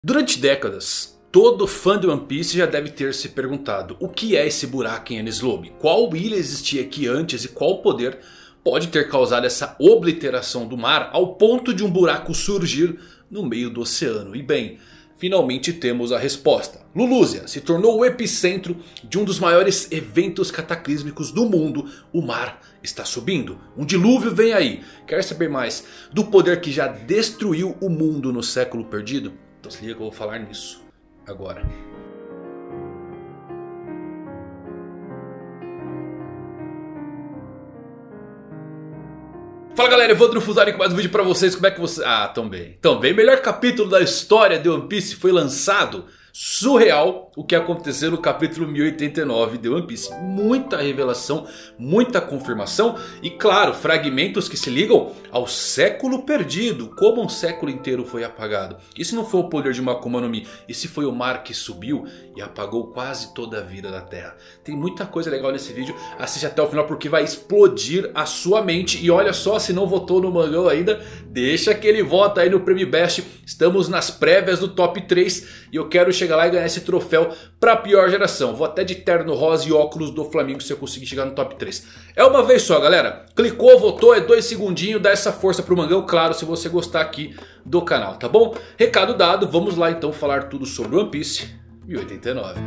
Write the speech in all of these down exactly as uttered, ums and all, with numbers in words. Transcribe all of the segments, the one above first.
Durante décadas, todo fã de One Piece já deve ter se perguntado: o que é esse buraco em Enies Lobby? Qual ilha existia aqui antes e qual poder pode ter causado essa obliteração do mar ao ponto de um buraco surgir no meio do oceano? E bem, finalmente temos a resposta. Lulusia se tornou o epicentro de um dos maiores eventos cataclísmicos do mundo. O mar está subindo, um dilúvio vem aí. Quer saber mais do poder que já destruiu o mundo no século perdido? Então se liga que eu vou falar nisso agora. Fala galera, Evandro Fusari com mais um vídeo pra vocês. Como é que vocês... Ah, tão bem. Tão bem. Melhor capítulo da história de One Piece foi lançado. Surreal o que aconteceu no capítulo mil e oitenta e nove de One Piece. Muita revelação, muita confirmação e claro, fragmentos que se ligam ao século perdido. Como um século inteiro foi apagado. E se não foi o poder de uma Akuma no Mi? E se foi o mar que subiu e apagou quase toda a vida da terra? Tem muita coisa legal nesse vídeo. Assiste até o final porque vai explodir a sua mente. E olha só, se não votou no Mangão ainda, deixa aquele voto aí no Prêmio Best. Estamos nas prévias do top três e eu quero chegar lá e ganhar esse troféu pra pior geração. Vou até de terno rosa e óculos do Flamengo se eu conseguir chegar no top três. É uma vez só galera. Clicou, votou, é dois segundinhos. Dá essa força pro Mangão, claro, se você gostar aqui do canal, tá bom? Recado dado, vamos lá então falar tudo sobre One Piece mil e oitenta e nove.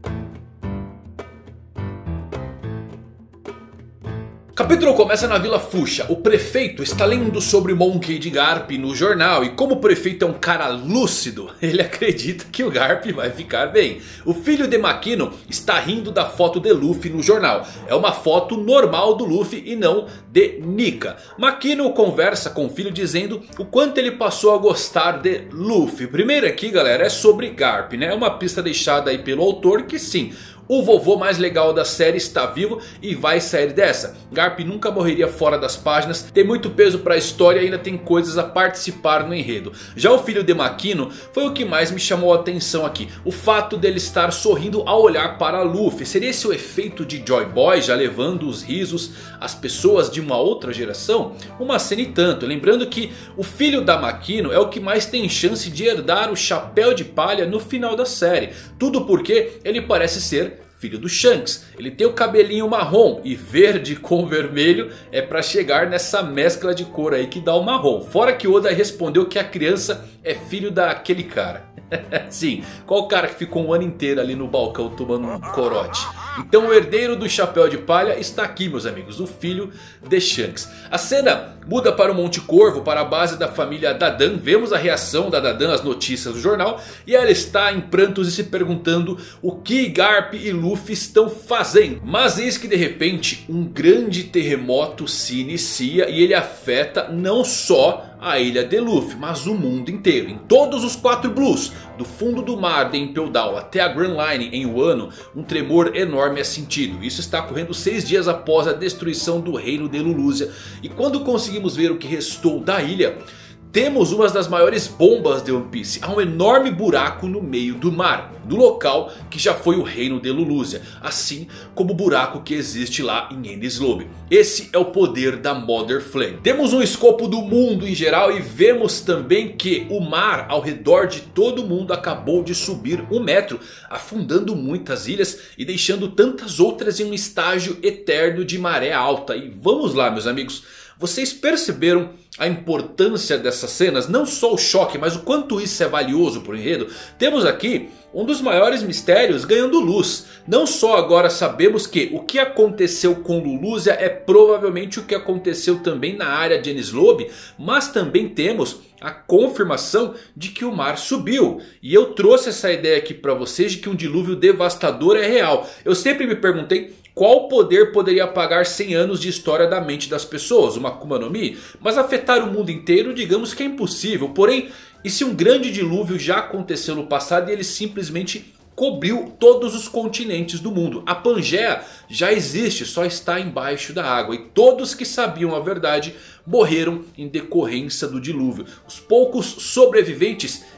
O capítulo começa na Vila Fuchsia. O prefeito está lendo sobre Monkey D. Garp no jornal. E como o prefeito é um cara lúcido, ele acredita que o Garp vai ficar bem. O filho de Makino está rindo da foto de Luffy no jornal. É uma foto normal do Luffy e não de Nika. Makino conversa com o filho dizendo o quanto ele passou a gostar de Luffy. Primeiro aqui galera é sobre Garp, né? É uma pista deixada aí pelo autor que sim... o vovô mais legal da série está vivo e vai sair dessa. Garp nunca morreria fora das páginas. Tem muito peso para a história e ainda tem coisas a participar no enredo. Já o filho de Makino foi o que mais me chamou a atenção aqui. O fato dele estar sorrindo ao olhar para Luffy. Seria esse o efeito de Joy Boy já levando os risos às pessoas de uma outra geração? Uma cena e tanto. Lembrando que o filho da Makino é o que mais tem chance de herdar o chapéu de palha no final da série. Tudo porque ele parece ser filho do Shanks. Ele tem o cabelinho marrom e verde com vermelho é pra chegar nessa mescla de cor aí que dá o marrom. Fora que Oda respondeu que a criança é filho daquele cara. Sim, qual cara que ficou um ano inteiro ali no balcão tomando um corote? Então o herdeiro do chapéu de palha está aqui meus amigos, o filho de Shanks. A cena muda para o Monte Corvo, para a base da família Dadan. Vemos a reação da Dadan às notícias do jornal. E ela está em prantos e se perguntando o que Garp e Luffy estão fazendo. Mas eis que de repente um grande terremoto se inicia e ele afeta não só a ilha de Luffy, mas o mundo inteiro. Em todos os quatro Blues, do fundo do mar de Impel Down até a Grand Line em Wano, um tremor enorme é sentido. Isso está ocorrendo seis dias após a destruição do reino de Lulusia. E quando conseguimos ver o que restou da ilha, temos uma das maiores bombas de One Piece. Há um enorme buraco no meio do mar, no local que já foi o reino de Lulusia. Assim como o buraco que existe lá em Enies Lobby. Esse é o poder da Mother Flame. Temos um escopo do mundo em geral e vemos também que o mar ao redor de todo mundo acabou de subir um metro. Afundando muitas ilhas e deixando tantas outras em um estágio eterno de maré alta. E vamos lá meus amigos. Vocês perceberam a importância dessas cenas? Não só o choque, mas o quanto isso é valioso para o enredo. Temos aqui um dos maiores mistérios ganhando luz. Não só agora sabemos que o que aconteceu com Lulusia é provavelmente o que aconteceu também na área de Enies Lobby. Mas também temos a confirmação de que o mar subiu. E eu trouxe essa ideia aqui para vocês de que um dilúvio devastador é real. Eu sempre me perguntei qual poder poderia apagar cem anos de história da mente das pessoas? Uma Akuma no Mi? Mas afetar o mundo inteiro digamos que é impossível. Porém, e se um grande dilúvio já aconteceu no passado e ele simplesmente cobriu todos os continentes do mundo? A Pangeia já existe, só está embaixo da água. E todos que sabiam a verdade morreram em decorrência do dilúvio. Os poucos sobreviventes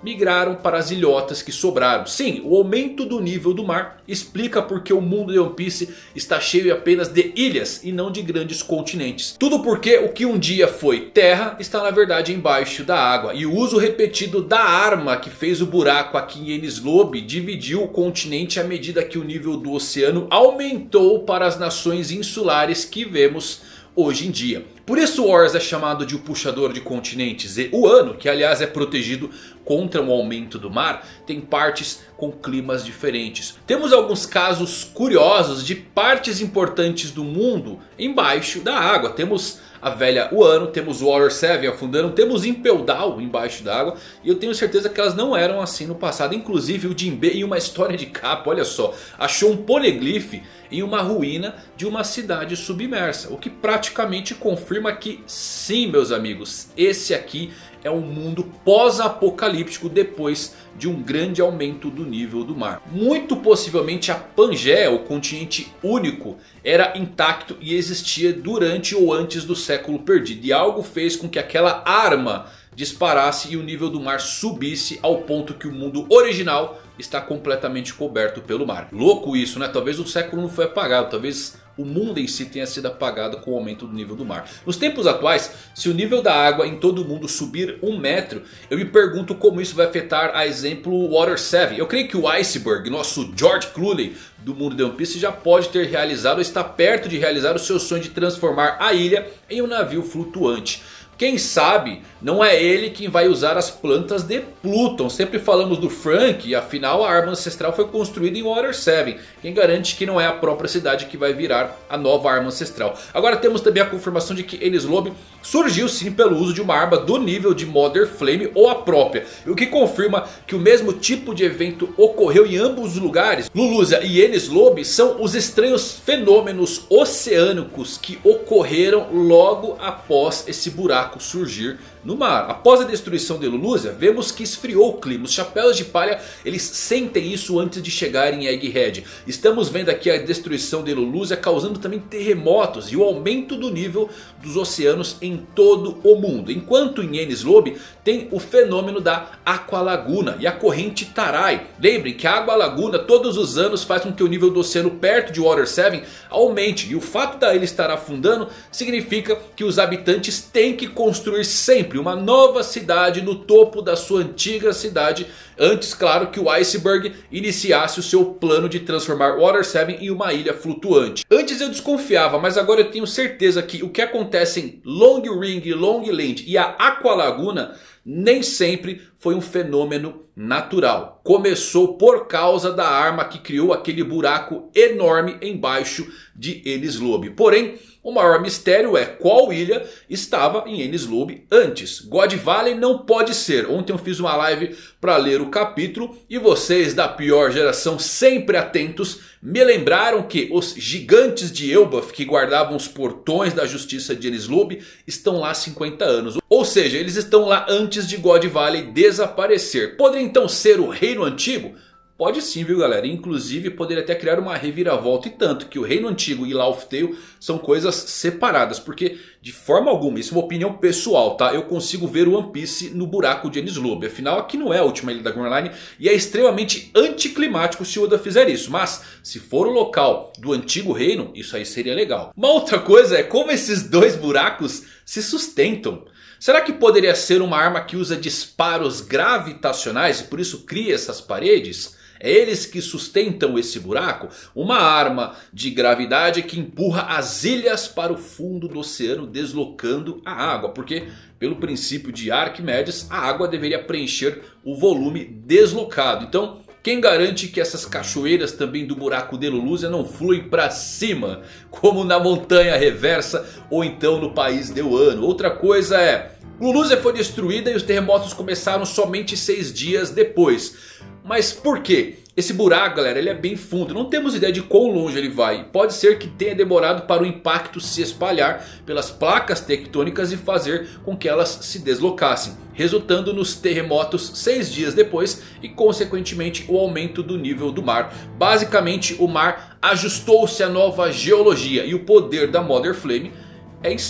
migraram para as ilhotas que sobraram. Sim, o aumento do nível do mar explica porque o mundo de One Piece está cheio apenas de ilhas e não de grandes continentes. Tudo porque o que um dia foi terra está na verdade embaixo da água. E o uso repetido da arma que fez o buraco aqui em Enies Lobby dividiu o continente à medida que o nível do oceano aumentou para as nações insulares que vemos hoje em dia. Por isso o Oars é chamado de o puxador de continentes. E o Ano, que aliás é protegido contra o aumento do mar, tem partes com climas diferentes. Temos alguns casos curiosos de partes importantes do mundo embaixo da água. Temos a velha Wano, temos o Water sete afundando, temos Impel Down embaixo d'água. E eu tenho certeza que elas não eram assim no passado. Inclusive o Jinbe, em uma história de capa, olha só, achou um poneglyph em uma ruína de uma cidade submersa. O que praticamente confirma que sim, meus amigos, esse aqui é um mundo pós-apocalíptico depois de um grande aumento do nível do mar. Muito possivelmente a Pangeia, o continente único, era intacto e existia durante ou antes do século perdido. E algo fez com que aquela arma disparasse e o nível do mar subisse ao ponto que o mundo original está completamente coberto pelo mar. Louco isso, né? Talvez o século não foi apagado, talvez o mundo em si tenha sido apagado com o aumento do nível do mar. Nos tempos atuais, se o nível da água em todo o mundo subir um metro, eu me pergunto como isso vai afetar, a exemplo, Water sete. Eu creio que o Iceberg, nosso George Clooney do mundo de One Piece, já pode ter realizado ou está perto de realizar o seu sonho de transformar a ilha em um navio flutuante. Quem sabe não é ele quem vai usar as plantas de Pluton. Sempre falamos do Frank e afinal a arma ancestral foi construída em Water sete. Quem garante que não é a própria cidade que vai virar a nova arma ancestral. Agora temos também a confirmação de que Enies Lobby surgiu sim pelo uso de uma arma do nível de Mother Flame ou a própria. O que confirma que o mesmo tipo de evento ocorreu em ambos os lugares. Lulusia e Enies Lobby são os estranhos fenômenos oceânicos que ocorreram logo após esse buraco surgir no mar. Após a destruição de Lulusia, vemos que esfriou o clima. Os chapéus de palha, eles sentem isso antes de chegar em Egghead. Estamos vendo aqui a destruição de Lulusia causando também terremotos e o aumento do nível dos oceanos em todo o mundo. Enquanto em Enies Lobby tem o fenômeno da Aqua Laguna e a corrente Tarai. Lembrem que a Água Laguna todos os anos faz com que o nível do oceano perto de Water sete aumente. E o fato da ilha estar afundando significa que os habitantes têm que construir sempre uma nova cidade no topo da sua antiga cidade. Antes, claro, que o Iceberg iniciasse o seu plano de transformar Water sete em uma ilha flutuante. Antes eu desconfiava, mas agora eu tenho certeza que o que acontece em Long Ring, Long Land e a Aqua Laguna nem sempre foi um fenômeno natural. Começou por causa da arma que criou aquele buraco enorme embaixo de Enies Lobby. Porém, o maior mistério é qual ilha estava em Enies Lobby antes. God Valley não pode ser. Ontem eu fiz uma live para ler o capítulo e vocês da pior geração, sempre atentos, me lembraram que os gigantes de Elbaf que guardavam os portões da justiça de Enies Lobby estão lá há cinquenta anos. Ou seja, eles estão lá antes de God Valley desaparecer. Poderia então ser o reino antigo? Pode sim, viu galera, inclusive poderia até criar uma reviravolta e tanto que o Reino Antigo e Laugh Tale são coisas separadas. Porque de forma alguma, isso é uma opinião pessoal, tá? Eu consigo ver o One Piece no buraco de Enies Lobby. Afinal aqui não é a última ilha da Grand Line e é extremamente anticlimático se o Oda fizer isso. Mas se for o local do antigo reino, isso aí seria legal. Uma outra coisa é como esses dois buracos se sustentam. Será que poderia ser uma arma que usa disparos gravitacionais e por isso cria essas paredes? É eles que sustentam esse buraco? Uma arma de gravidade que empurra as ilhas para o fundo do oceano, deslocando a água. Porque pelo princípio de Arquimedes, a água deveria preencher o volume deslocado. Então quem garante que essas cachoeiras também do buraco de Lulusia não fluem para cima? Como na montanha reversa ou então no país de Wano. Outra coisa é, Lulusia foi destruída e os terremotos começaram somente seis dias depois. Mas por quê? Esse buraco, galera, ele é bem fundo. Não temos ideia de quão longe ele vai. Pode ser que tenha demorado para o impacto se espalhar pelas placas tectônicas e fazer com que elas se deslocassem, resultando nos terremotos seis dias depois e consequentemente o aumento do nível do mar. Basicamente o mar ajustou-se à nova geologia e o poder da Mother Flame é insano.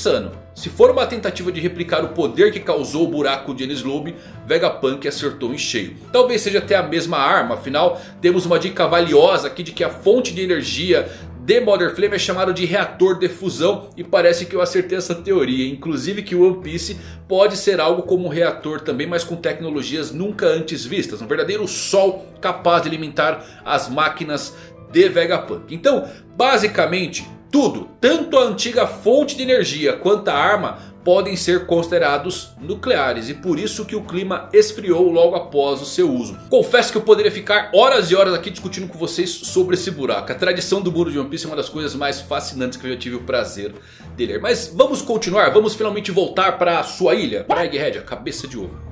Se for uma tentativa de replicar o poder que causou o buraco de Enies Lobby, Vegapunk acertou em cheio. Talvez seja até a mesma arma, afinal temos uma dica valiosa aqui de que a fonte de energia de Mother Flame é chamado de reator de fusão. E parece que eu acertei essa teoria. Inclusive que o One Piece pode ser algo como um reator também, mas com tecnologias nunca antes vistas. Um verdadeiro sol capaz de alimentar as máquinas de Vegapunk. Então basicamente tudo, tanto a antiga fonte de energia quanto a arma, podem ser considerados nucleares. E por isso que o clima esfriou logo após o seu uso. Confesso que eu poderia ficar horas e horas aqui discutindo com vocês sobre esse buraco. A tradição do mundo de One Piece é uma das coisas mais fascinantes que eu já tive o prazer de ler. Mas vamos continuar, vamos finalmente voltar para a sua ilha, para Egghead, a cabeça de ovo.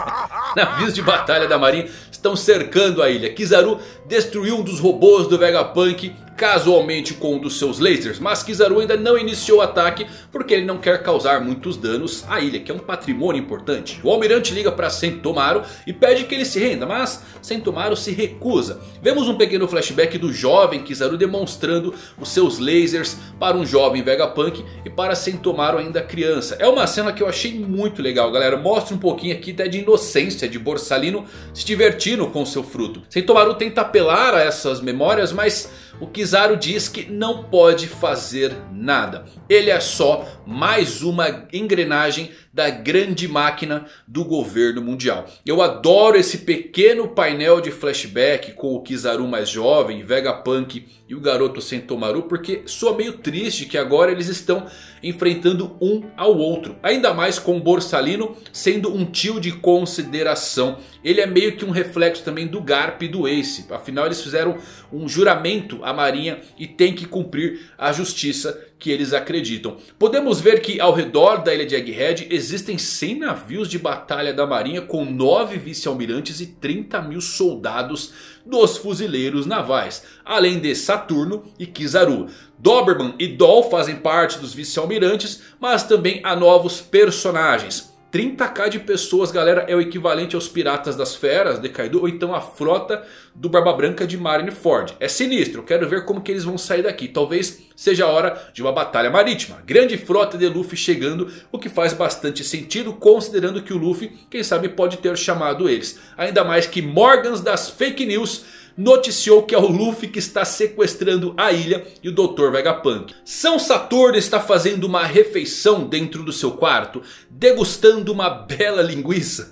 Navios de batalha da marinha estão cercando a ilha. Kizaru destruiu um dos robôs do Vegapunk, casualmente com um dos seus lasers. Mas Kizaru ainda não iniciou o ataque porque ele não quer causar muitos danos à ilha, que é um patrimônio importante. O almirante liga para Sentomaru e pede que ele se renda, mas Sentomaru se recusa. Vemos um pequeno flashback do jovem Kizaru demonstrando os seus lasers para um jovem Vegapunk e para Sentomaru ainda criança. É uma cena que eu achei muito legal, galera. Mostra um pouquinho aqui até de inocência de Borsalino se divertindo com seu fruto. Sentomaru tenta apelar a essas memórias, mas o Kizaru diz que não pode fazer nada. Ele é só mais uma engrenagem da grande máquina do governo mundial. Eu adoro esse pequeno painel de flashback com o Kizaru mais jovem, Vegapunk e o garoto Sentomaru, porque soa meio triste que agora eles estão enfrentando um ao outro. Ainda mais com Borsalino sendo um tio de consideração. Ele é meio que um reflexo também do Garp e do Ace. Afinal eles fizeram um juramento à marinha e tem que cumprir a justiça que eles acreditam. Podemos ver que ao redor da ilha de Egghead existem cem navios de batalha da marinha com nove vice-almirantes e trinta mil soldados dos fuzileiros navais. Além de Saturno e Kizaru. Doberman e Doll fazem parte dos vice-almirantes, mas também há novos personagens. trinta mil de pessoas, galera, é o equivalente aos Piratas das Feras de Kaido, ou então a frota do Barba Branca de Marineford. É sinistro, quero ver como que eles vão sair daqui. Talvez seja a hora de uma batalha marítima. Grande frota de Luffy chegando, o que faz bastante sentido, considerando que o Luffy, quem sabe, pode ter chamado eles. Ainda mais que Morgans das Fake News noticiou que é o Luffy que está sequestrando a ilha e o doutor Vegapunk. São Saturno está fazendo uma refeição dentro do seu quarto, degustando uma bela linguiça.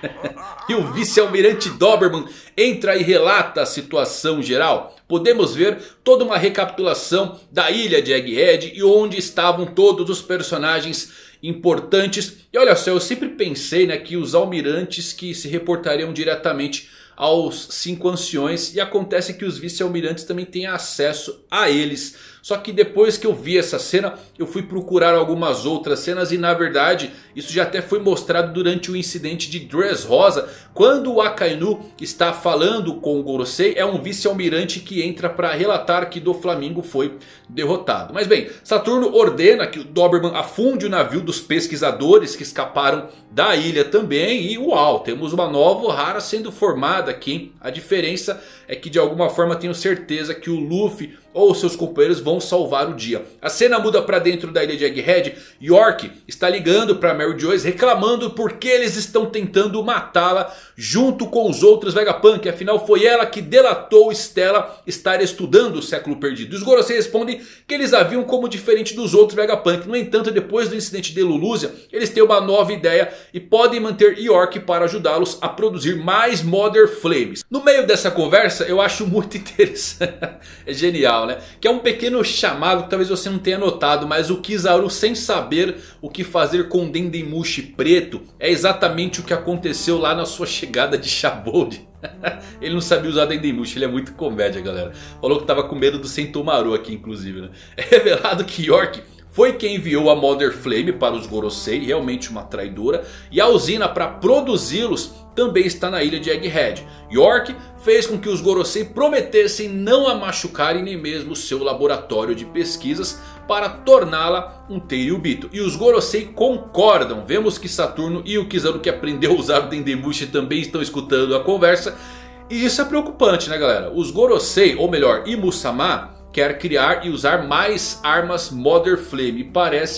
E o vice-almirante Doberman entra e relata a situação geral. Podemos ver toda uma recapitulação da ilha de Egghead e onde estavam todos os personagens importantes. E olha só, eu sempre pensei, né, que os almirantes que se reportariam diretamente aos cinco anciões, e acontece que os vice-almirantes também têm acesso a eles. Só que depois que eu vi essa cena, eu fui procurar algumas outras cenas e na verdade isso já até foi mostrado durante o incidente de Dressrosa, quando o Akainu está falando com o Gorosei. É um vice-almirante que entra para relatar que Doflamingo foi derrotado. Mas bem, Saturno ordena que o Doberman afunde o navio dos pesquisadores que escaparam da ilha também. E uau, temos uma nova Ohara sendo formada aqui, hein? A diferença é que de alguma forma tenho certeza que o Luffy ou seus companheiros vão salvar o dia. A cena muda para dentro da ilha de Egghead. York está ligando para Mary Joyce reclamando porque eles estão tentando matá-la junto com os outros Vegapunk. Afinal foi ela que delatou Stella estar estudando o século perdido. E os Gorosei respondem que eles a viam como diferente dos outros Vegapunk. No entanto, depois do incidente de Lulusia, eles têm uma nova ideia e podem manter York para ajudá-los a produzir mais Mother Flames. No meio dessa conversa eu acho muito interessante. É genial, né? Que é um pequeno chamado que talvez você não tenha notado, mas o Kizaru, sem saber o que fazer com o Dendemushi preto, é exatamente o que aconteceu lá na sua chegada de Shabold. Ele não sabia usar Dendemushi, ele é muito comédia, galera. Falou que tava com medo do Sentomaru aqui, inclusive, né? É revelado que York foi quem enviou a Mother Flame para os Gorosei, realmente uma traidora. E a usina para produzi-los também está na ilha de Egghead. York fez com que os Gorosei prometessem não a machucarem nem mesmo seu laboratório de pesquisas para torná-la um Tenryubito. E os Gorosei concordam. Vemos que Saturno e o Kizaru, que aprendeu a usar o Dendemushi, também estão escutando a conversa. E isso é preocupante, né, galera? Os Gorosei, ou melhor, Imu-sama, quer criar e usar mais armas Mother Flame. E parecem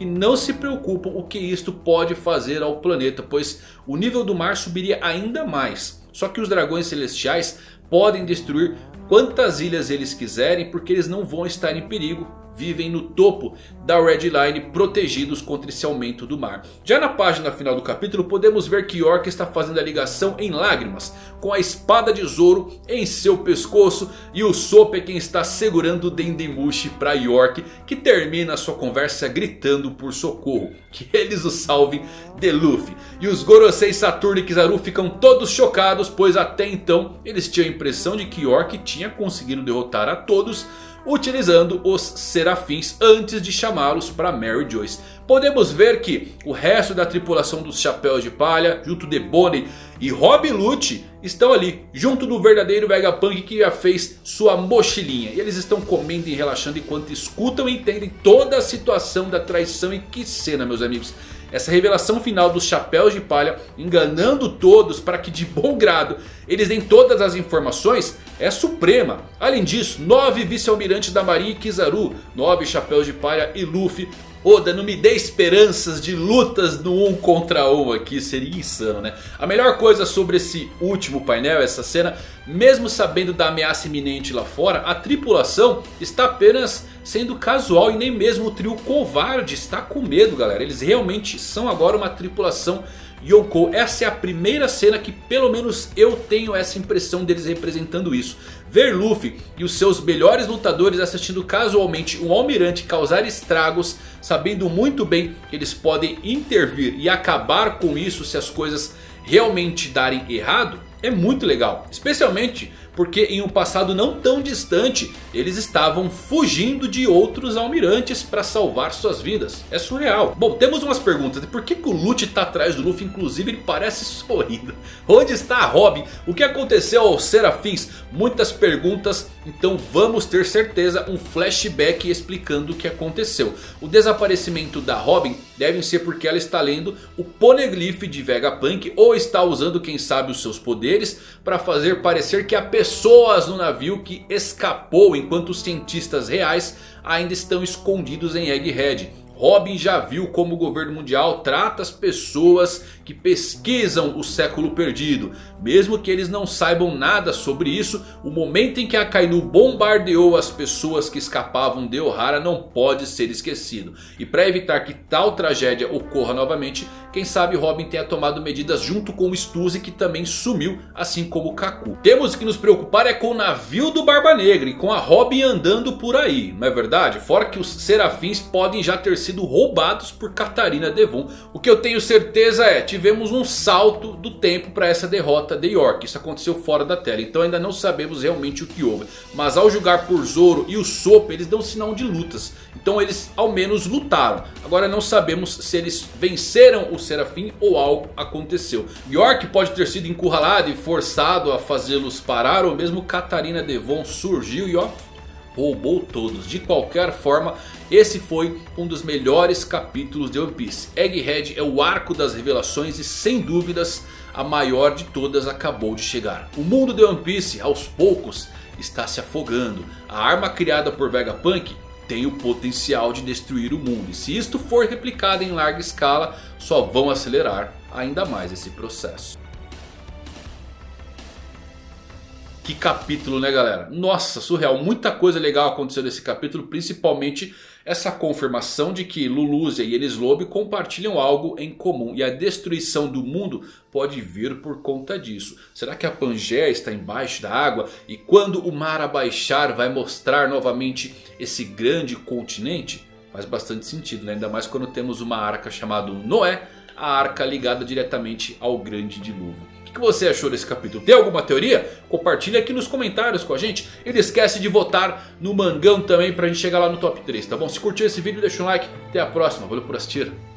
que não se preocupam o que isto pode fazer ao planeta, pois o nível do mar subiria ainda mais. Só que os dragões celestiais podem destruir quantas ilhas eles quiserem, porque eles não vão estar em perigo. Vivem no topo da Red Line, protegidos contra esse aumento do mar. Já na página final do capítulo podemos ver que York está fazendo a ligação em lágrimas, com a espada de Zoro em seu pescoço. E o Usopp é quem está segurando o Dendemushi para York, que termina a sua conversa gritando por socorro, que eles o salvem de Luffy. E os Gorosei, Saturno e Kizaru ficam todos chocados, pois até então eles tinham a impressão de que York tinha conseguido derrotar a todos utilizando os Serafins antes de chamá-los para Mary Joyce. Podemos ver que o resto da tripulação dos Chapéus de Palha, junto de Bonnie e Rob Lucci, estão ali, junto do verdadeiro Vegapunk que já fez sua mochilinha. E eles estão comendo e relaxando enquanto escutam e entendem toda a situação da traição. E que cena, meus amigos. Essa revelação final dos Chapéus de Palha, enganando todos para que de bom grado eles deem todas as informações, é suprema. Além disso, nove vice-almirantes da Marinha e Kizaru, nove Chapéus de Palha e Luffy. Oda, não me dê esperanças de lutas no um contra um aqui, seria insano, né? A melhor coisa sobre esse último painel, essa cena, mesmo sabendo da ameaça iminente lá fora, a tripulação está apenas sendo casual e nem mesmo o trio covarde está com medo, galera. Eles realmente são agora uma tripulação Yonkou. Essa é a primeira cena que pelo menos eu tenho essa impressão deles representando isso. Ver Luffy e os seus melhores lutadores assistindo casualmente um almirante causar estragos, sabendo muito bem que eles podem intervir e acabar com isso se as coisas realmente darem errado, é muito legal. Especialmente porque em um passado não tão distante eles estavam fugindo de outros almirantes para salvar suas vidas. É surreal. Bom, temos umas perguntas. Por que, que o Lucci está atrás do Luffy? Inclusive ele parece sorrindo. Onde está a Robin? O que aconteceu aos Serafins? Muitas perguntas. Então vamos ter certeza um flashback explicando o que aconteceu. O desaparecimento da Robin deve ser porque ela está lendo o Poneglyph de Vegapunk, ou está usando, quem sabe, os seus poderes para fazer parecer que há pessoas no navio que escapou, enquanto os cientistas reais ainda estão escondidos em Egghead. Robin já viu como o governo mundial trata as pessoas que pesquisam o século perdido. Mesmo que eles não saibam nada sobre isso, o momento em que a Akainu bombardeou as pessoas que escapavam de Ohara não pode ser esquecido. E para evitar que tal tragédia ocorra novamente, quem sabe Robin tenha tomado medidas junto com o Stuzy, que também sumiu, assim como o Kaku. Temos que nos preocupar é com o navio do Barba Negra e com a Robin andando por aí, não é verdade? Fora que os Serafins podem já ter sido roubados por Catarina Devon. O que eu tenho certeza é, tivemos um salto do tempo para essa derrota de York. Isso aconteceu fora da tela, então ainda não sabemos realmente o que houve. Mas ao julgar por Zoro e o Usopp, eles dão sinal de lutas. Então eles ao menos lutaram. Agora não sabemos se eles venceram o Serafim ou algo aconteceu. York pode ter sido encurralado e forçado a fazê-los parar, ou mesmo Catarina Devon surgiu e ó, roubou todos. De qualquer forma, esse foi um dos melhores capítulos de One Piece. Egghead é o arco das revelações e sem dúvidas a maior de todas acabou de chegar. O mundo de One Piece aos poucos está se afogando. A arma criada por Vegapunk tem o potencial de destruir o mundo. E se isto for replicado em larga escala, só vão acelerar ainda mais esse processo. Que capítulo, né, galera? Nossa, surreal. Muita coisa legal aconteceu nesse capítulo. Principalmente essa confirmação de que Lulusia e Enies Lobby compartilham algo em comum. E a destruição do mundo pode vir por conta disso. Será que a Pangeia está embaixo da água? E quando o mar abaixar vai mostrar novamente esse grande continente? Faz bastante sentido, né? Ainda mais quando temos uma arca chamada Noé. A arca ligada diretamente ao grande dilúvio. O que você achou desse capítulo? Tem alguma teoria? Compartilha aqui nos comentários com a gente. E não esquece de votar no Mangão também pra gente chegar lá no top três, tá bom? Se curtiu esse vídeo, deixa um like. Até a próxima. Valeu por assistir.